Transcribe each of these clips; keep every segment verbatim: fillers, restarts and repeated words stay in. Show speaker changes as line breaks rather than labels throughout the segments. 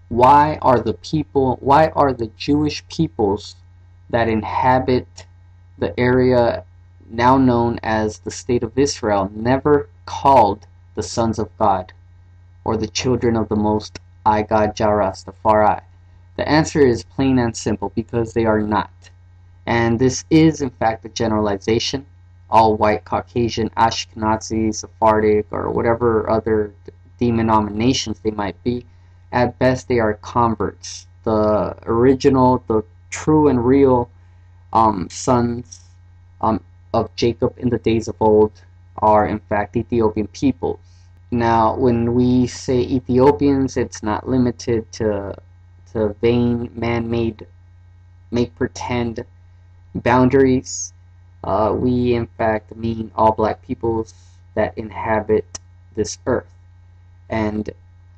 why are the people, why are the Jewish peoples that inhabit the area now known as the State of Israel never called the sons of God or the children of the Most High God Jah Rastafari? The answer is plain and simple: because they are not. And this is in fact a generalization. All white, Caucasian, Ashkenazi, Sephardic, or whatever other denominations they might be, at best they are converts. The original, the true and real um, sons um, of Jacob in the days of old are in fact Ethiopian peoples. Now, when we say Ethiopians, it's not limited to to vain, man-made, make-pretend boundaries. Uh, we in fact mean all black peoples that inhabit this earth. And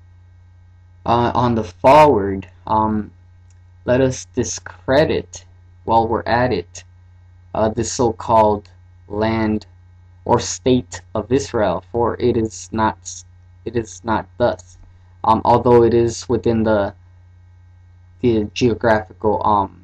uh, on the forward, um, let us discredit, while we're at it, uh, this so-called land or state of Israel, for it is not, it is not thus. Um, although it is within the the geographical um,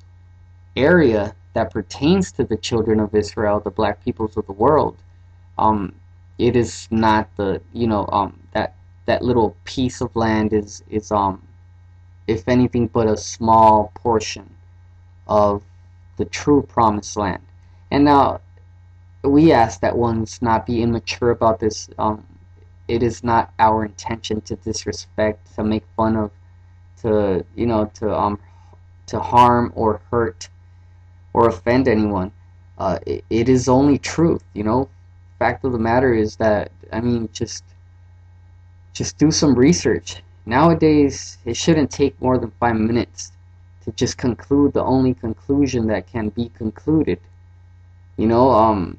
area that pertains to the children of Israel, the black peoples of the world, um, it is not the, you know, um, that that little piece of land is is um, if anything but a small portion of the true promised land. And now we ask that ones not be immature about this. Um, it is not our intention to disrespect, to make fun of, to you know, to um, to harm or hurt or offend anyone. Uh, it, it is only truth, you know. Fact of the matter is that, I mean, just just do some research. Nowadays, it shouldn't take more than five minutes to just conclude the only conclusion that can be concluded. You know, um,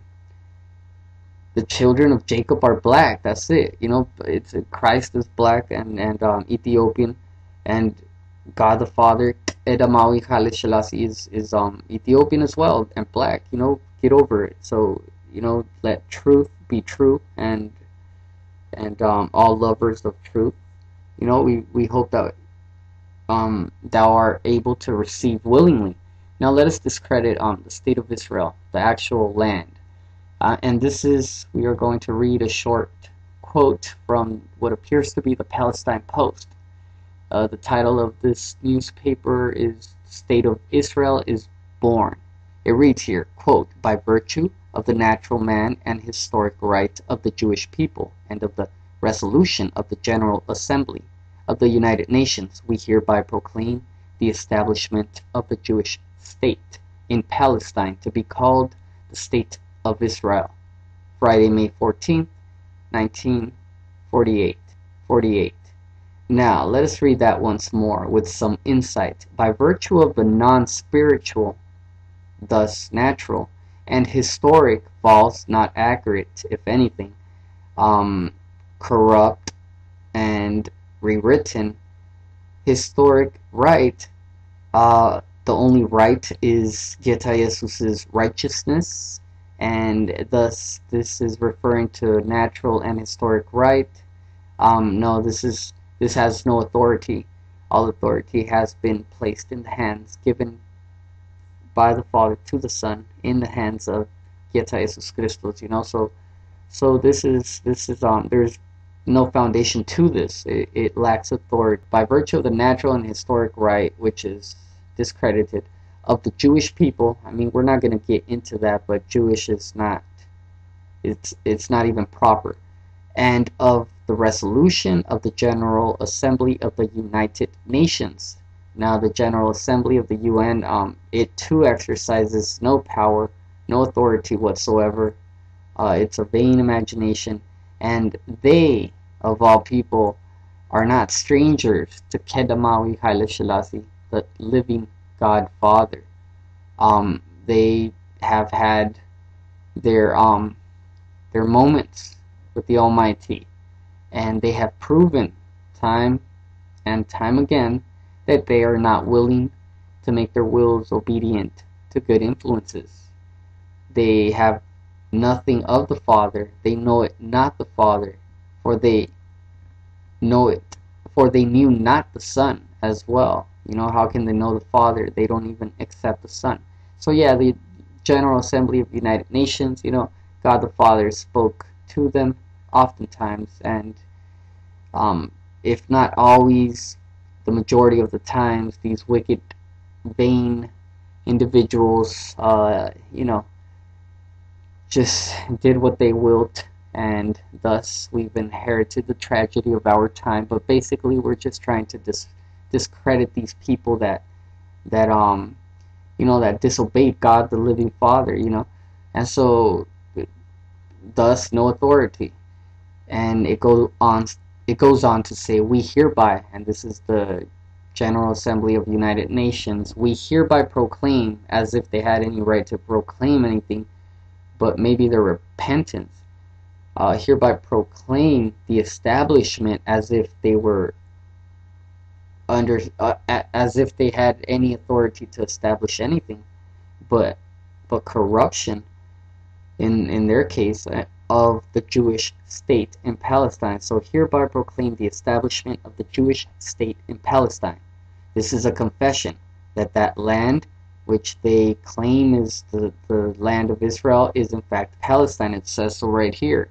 the children of Jacob are black. That's it. You know, it's Christ is black and and um, Ethiopian, and God the Father, Edamawi Haile Selassie, is is um Ethiopian as well and black. You know, get over it. So, you know, let truth be true, and and um, all lovers of truth. You know, we we hope that um thou art able to receive willingly. Now let us discredit um the state of Israel, the actual land. Uh, and this is, we are going to read a short quote from what appears to be the Palestine Post. Uh, the title of this newspaper is State of Israel is Born. It reads here, quote, by virtue of the natural man and historic right of the Jewish people and of the resolution of the General Assembly of the United Nations, we hereby proclaim the establishment of the Jewish state in Palestine to be called the State of Israel. Friday, May fourteenth, nineteen forty-eight. forty-eight. Now, let us read that once more with some insight. By virtue of the non-spiritual, thus natural, and historic, false, not accurate, if anything, um, corrupt, and rewritten, historic right, uh, the only right is Geta Jesus's righteousness, and thus this is referring to natural and historic right. Um, no, this is this has no authority. All authority has been placed in the hands, given by the Father to the Son, in the hands of Geta Jesus Christos. You know, so so this is this is um there's no foundation to this. It, it lacks authority by virtue of the natural and historic right, which is discredited, of the Jewish people. I mean, we're not going to get into that, but Jewish is not, it's it's not even proper. And of the resolution of the General Assembly of the United Nations. Now, the General Assembly of the U N, um, it too exercises no power, no authority whatsoever. Uh, it's a vain imagination, and they, of all people, are not strangers to Kedamawi Haile Selassie, the living God Father. Um, they have had their um their moments with the Almighty, and they have proven time and time again that they are not willing to make their wills obedient to good influences. They have nothing of the Father. They know it not the Father, for they know it for they knew not the Son as well. You know, how can they know the Father? They don't even accept the Son. So yeah, the General Assembly of the United Nations, you know, God the Father spoke to them oftentimes, and um, if not always, the majority of the times, these wicked, vain individuals, uh, you know, just did what they willed, and thus we've inherited the tragedy of our time. But basically, we're just trying to dis discredit these people that that um you know that disobeyed God, the living Father, you know, and so thus no authority. And it goes on it goes on to say, we hereby, and this is the General Assembly of the United Nations, we hereby proclaim, as if they had any right to proclaim anything but maybe their repentance, uh, hereby proclaim the establishment, as if they were under uh, as if they had any authority to establish anything, but but corruption in in their case, uh, of the Jewish state in Palestine. So hereby proclaim the establishment of the Jewish state in Palestine. This is a confession that that land which they claim is the, the land of Israel is in fact Palestine. It says so right here.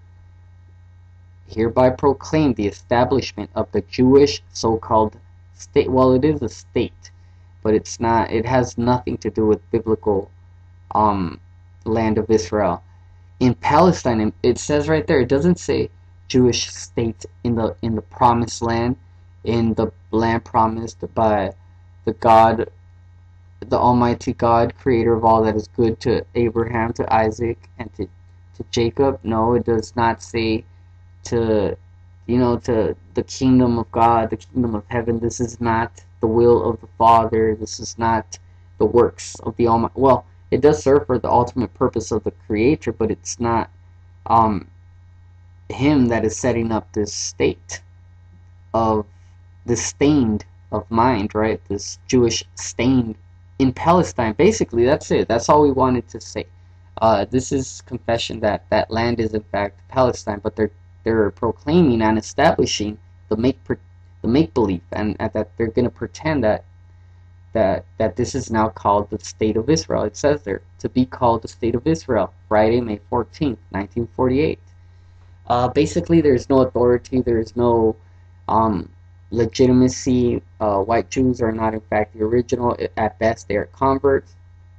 Hereby proclaim the establishment of the Jewish so-called state. Well, it is a state, but it's not. It has nothing to do with biblical um, land of Israel in Palestine. It says right there. It doesn't say Jewish state in the in the promised land, in the land promised by the God, the Almighty God, creator of all that is good, to Abraham, to Isaac, and to to Jacob. No, it does not say to, you know, to the kingdom of God, the kingdom of heaven. This is not the will of the Father. This is not the works of the Almighty. Well, it does serve for the ultimate purpose of the Creator, but it's not um, Him that is setting up this state of this stained of mind, right? This Jewish stained in Palestine. Basically, that's it. That's all we wanted to say. Uh, this is confession that that land is in fact Palestine, but they're they're proclaiming and establishing the make the make believe, and, and that they're going to pretend that that that this is now called the State of Israel. It says there, to be called the State of Israel, Friday, May fourteenth, nineteen forty-eight. Uh, basically, there's no authority. There's no um, legitimacy. Uh, white Jews are not in fact the original. At best, they are converts.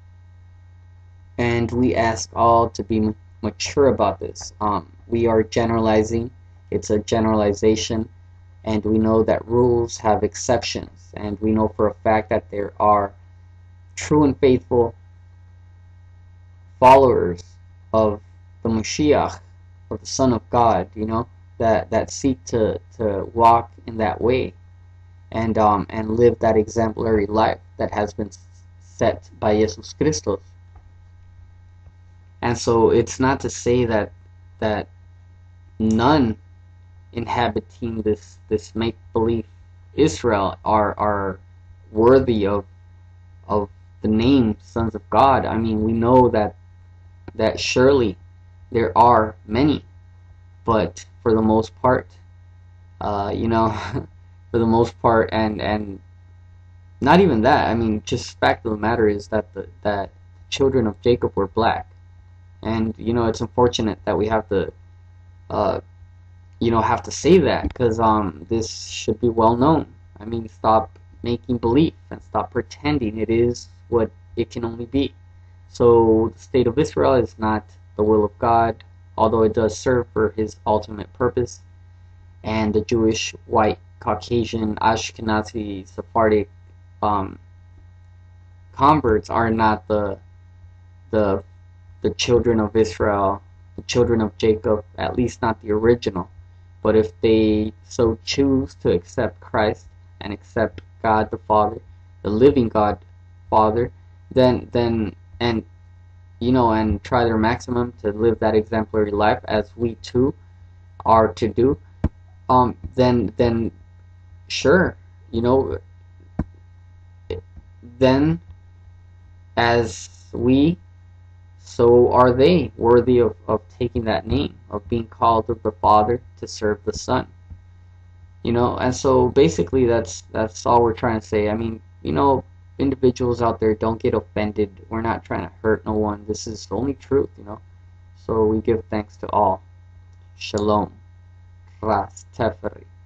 And we ask all to be mature about this. Um, we are generalizing. It's a generalization, and we know that rules have exceptions, and we know for a fact that there are true and faithful followers of the Mashiach, of the Son of God, you know, that that seek to to walk in that way, and um and live that exemplary life that has been set by Jesus Christos. And so it's not to say that that none inhabiting this this make-believe Israel are are worthy of of the name sons of God. I mean, we know that that surely there are many, but for the most part, uh, you know, for the most part, and and not even that. I mean, just fact of the matter is that the that children of Jacob were black. And, you know, it's unfortunate that we have to, uh, you know, have to say that, because um, this should be well known. I mean, stop making believe and stop pretending it is what it can only be. So the State of Israel is not the will of God, although it does serve for His ultimate purpose. And the Jewish, white, Caucasian, Ashkenazi, Sephardic um, converts are not the the the children of Israel, the children of Jacob, at least not the original. But if they so choose to accept Christ and accept God the Father, the living God Father, then then and you know and try their maximum to live that exemplary life as we too are to do, um then then sure, you know then as we, so are they worthy of, of taking that name, of being called of the Father to serve the Son. You know, and so basically that's that's all we're trying to say. I mean, you know, individuals out there, don't get offended. We're not trying to hurt no one. This is the only truth, you know. So we give thanks to all. Shalom. Ras Teferi.